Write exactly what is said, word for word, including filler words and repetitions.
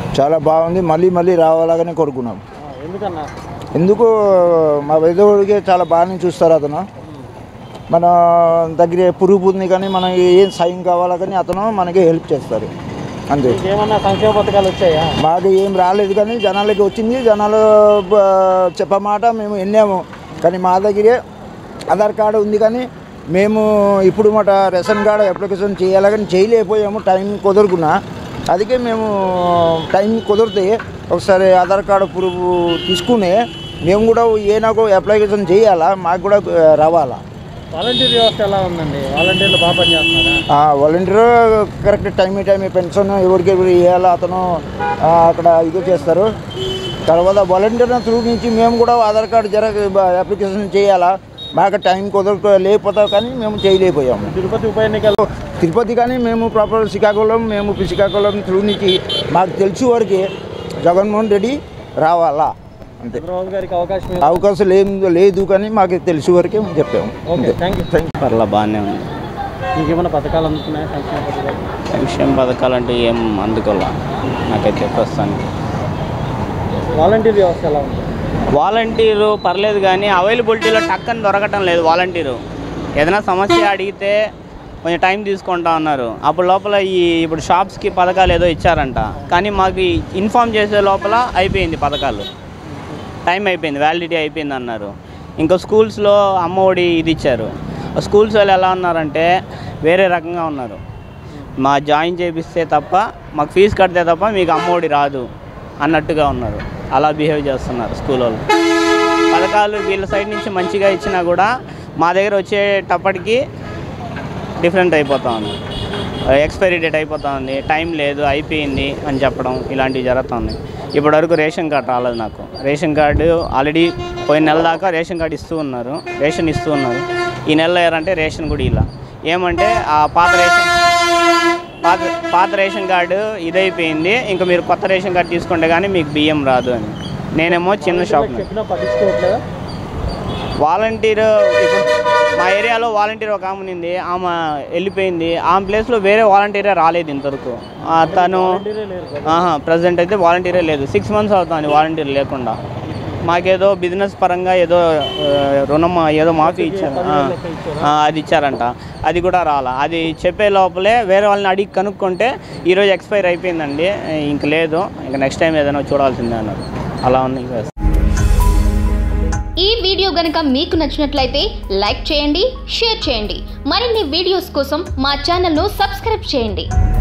చాలా బాగుంది, మళ్ళీ మళ్ళీ రావాలని కోరుకున్నాం. ఎందుకన్నా? ఎందుకు మా వెదవుడికి చాలా బాగానే చూస్తారు. అతను మన దగ్గర పురుగు ఉంది కానీ మనం ఏం సాయం కావాలా కానీ అతను మనకి హెల్ప్ చేస్తారు అంతే. ఏమన్నా సంక్షేమ పథకాలు వచ్చాయా? మాకు ఏం రాలేదు కానీ జనాలకి వచ్చింది. జనాలు చెప్పమాట మేము విన్నాము కానీ మా దగ్గరే ఆధార్ కార్డు ఉంది కానీ మేము ఇప్పుడు మాట రేషన్ కార్డు అప్లికేషన్ చేయాలి కానీ చేయలేకపోయాము, టైం కుదరుకున్నా. అందుకే మేము టైం కుదిరితే ఒకసారి ఆధార్ కార్డు పురుగు తీసుకుని మేము కూడా ఏనాకో అప్లికేషన్ చేయాలా, మాకు కూడా రావాలా. వాలంటీర్ వ్యవస్థ ఎలా ఉందండి? వాలంటీర్లు బాగా పనిచేస్తున్నారా? Volunteer correct time time pension ఎవరికి ఎవరు ఇవ్వాలా అతను అక్కడ ఇది చేస్తారు. తర్వాత వాలంటీర్ త్రూ నుంచి మేము కూడా ఆధార్ కార్డు జర అప్లికేషన్ చేయాలా, మాకు టైం కుదర లేకపోతాం కానీ మేము చేయలేకపోయాము. తిరుపతి ఉప ఎన్నికలు తిరుపతి కానీ మేము ప్రాపర్ శ్రీకాకుళం మేము శ్రీకాకుళం త్రూ నుంచి మాకు తెలిసి వరకు జగన్మోహన్ రెడ్డి రావాలా అంతే. చంద్రబాబు గారికి అవకాశం అవకాశం లేదు లేదు కానీ మాకు తెలిసి వరకే చెప్పాము. Okay, thank you. Thank you. పర్లా బాగానే ఉంది. మీకు ఏమైనా పథకాలు అందుతున్నాయా? సంక్షేమ పథకాలు సంక్షేమ పథకాలు అంటే ఏం అందుకోలే నాకైతే ప్రస్తుతానికి. వాలంటీర్ వ్యవస్థ ఎలా ఉంది? వాలంటీరు పర్లేదు కానీ అవైలబిలిటీలో టక్కని దొరకటం లేదు. వాలంటీరు ఏదైనా సమస్య అడిగితే కొంచెం టైం తీసుకుంటా ఉన్నారు. అప్పుడు లోపల ఈ ఇప్పుడు షాప్స్కి పథకాలు ఏదో ఇచ్చారంట కానీ మాకు ఇన్ఫామ్ చేసే లోపల అయిపోయింది, పథకాలు టైం అయిపోయింది, వ్యాలిడిటీ అయిపోయింది అన్నారు. ఇంకా స్కూల్స్లో అమ్మఒడి ఇది ఇచ్చారు. స్కూల్స్ వాళ్ళు ఎలా ఉన్నారంటే వేరే రకంగా ఉన్నారు. మా జాయిన్ చేపిస్తే తప్ప మాకు ఫీజు కడితే తప్ప మీకు అమ్మఒడి రాదు అన్నట్టుగా ఉన్నారు. అలా బిహేవ్ చేస్తున్నారు స్కూల్ వాళ్ళు. పథకాలు వీళ్ళ సైడ్ నుంచి మంచిగా ఇచ్చినా కూడా మా దగ్గర వచ్చేటప్పటికి డిఫరెంట్ అయిపోతూ ఉంది, ఎక్స్పైరీ డేట్ అయిపోతూ ఉంది, టైం లేదు అయిపోయింది అని చెప్పడం ఇలాంటివి జరుగుతుంది. ఇప్పటివరకు రేషన్ కార్డు రాలేదు నాకు. రేషన్ కార్డు ఆల్రెడీ పోయిన నెల దాకా రేషన్ కార్డు ఇస్తూ ఉన్నారు, రేషన్ ఇస్తూ ఉన్నారు. ఈ నెలలో ఏరంటే రేషన్ కూడా ఇలా ఏమంటే ఆ పాత రేషన్ పాత పాత రేషన్ కార్డు ఇదైపోయింది, ఇంకా మీరు కొత్త రేషన్ కార్డు తీసుకుంటే కానీ మీకు బియ్యం రాదు అని. నేనేమో చిన్న షాప్ వాలంటీర్ ఇప్పుడు మా ఏరియాలో వాలంటీర్ ఒక ఆమె ఉంది, ఆమె వెళ్ళిపోయింది. ఆమె ప్లేస్లో వేరే వాలంటీరే రాలేదు ఇంతవరకు. తను ప్రజెంట్ అయితే వాలంటీరే లేదు. సిక్స్ మంత్స్ అవుతుంది వాలంటీర్ లేకుండా. మాకేదో బిజినెస్ పరంగా ఏదో రుణం ఏదో మాఫీ ఇచ్చారు, అది ఇచ్చారంట, అది కూడా రాలా. అది చెప్పే లోపలే వేరే వాళ్ళని అడిగి కనుక్కుంటే ఈరోజు ఎక్స్పైర్ అయిపోయిందండి, ఇంక లేదు, ఇంక నెక్స్ట్ టైం ఏదైనా చూడాల్సిందే అన్నారు. అలా ఉంది. ఈ వీడియో గనుక మీకు నచ్చినట్లయితే లైక్ చేయండి, షేర్ చేయండి. మరిన్ని వీడియోస్ కోసం మా ఛానల్ను సబ్స్క్రైబ్ చేయండి.